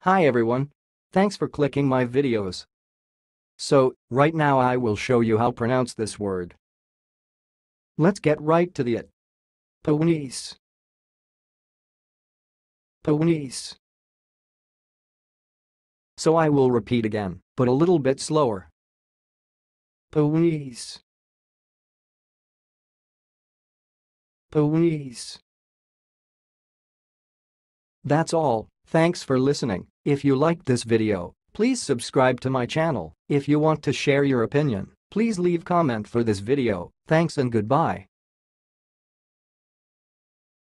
Hi everyone. Thanks for clicking my videos. So, right now I will show you how to pronounce this word. Let's get right to it. Piwnice. Piwnice. So I will repeat again, but a little bit slower. Piwnice. Piwnice. That's all. Thanks for listening. If you liked this video, please subscribe to my channel. If you want to share your opinion, please leave comment for this video. Thanks and goodbye.